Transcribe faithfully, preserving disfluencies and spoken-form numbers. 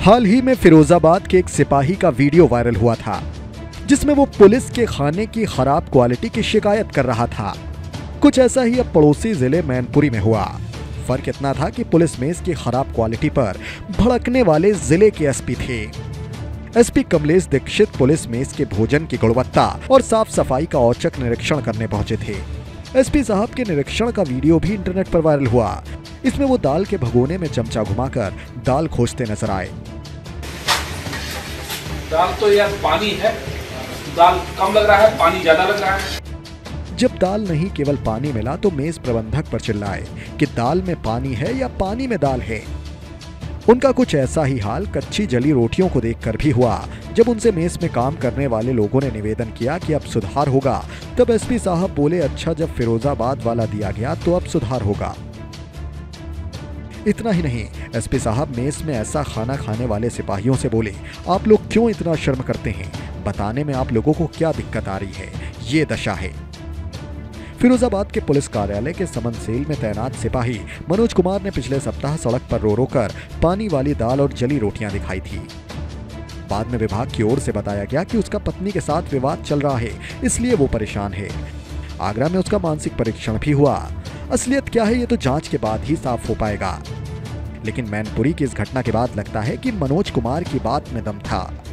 हाल ही में फिरोजाबाद के एक सिपाही का वीडियो वायरल हुआ था, जिसमें वो पुलिस के खाने की खराब क्वालिटी की शिकायत कर रहा था। कुछ ऐसा ही अब पड़ोसी जिले मैनपुरी में हुआ। फर्क इतना था कि पुलिस मेस की खराब क्वालिटी पर भड़कने वाले जिले के एसपी थे। SP Kamlesh Dixit police mess के भोजन की गुणवत्ता और साफ सफाई का औचक निरीक्षण करने पहुंचे थे। एसपी साहब के निरीक्षण का वीडियो भी इंटरनेट पर वायरल हुआ। इसमें वो दाल के भगोने में चमचा घुमाकर दाल खोजते नजर आए। दाल तो यार पानी है, दाल कम लग रहा है, पानी ज्यादा लग रहा है। जब दाल नहीं केवल पानी मिला तो मेज प्रबंधक पर चिल्लाए कि दाल में पानी है या पानी में दाल है। उनका कुछ ऐसा ही हाल कच्ची जली रोटियों को देखकर भी हुआ। जब उनसे मेस में काम करने वाले लोगों ने निवेदन किया कि अब सुधार होगा, तब एसपी साहब बोले, अच्छा जब फिरोजाबाद वाला दिया गया तो अब सुधार होगा। इतना ही नहीं, एसपी साहब मेस में ऐसा खाना खाने वाले सिपाहियों से बोले, आप लोग क्यों इतना शर्म करते हैं? बताने में आप लोगों को क्या दिक्कत आ रही है? ये दशा है। फिरोजाबाद के पुलिस कार्यालय के समन सेल में तैनात सिपाही मनोज कुमार ने पिछले सप्ताह सड़क पर रो रो कर पानी वाली दाल और जली रोटियां दिखाई थी। बाद में विभाग की ओर से बताया गया कि उसका पत्नी के साथ विवाद चल रहा है, इसलिए वो परेशान है। आगरा में उसका मानसिक परीक्षण भी हुआ। असलियत क्या है ये तो जांच के बाद ही साफ हो पाएगा। लेकिन मैनपुरी की इस घटना के बाद लगता है कि मनोज कुमार की बात में दम था।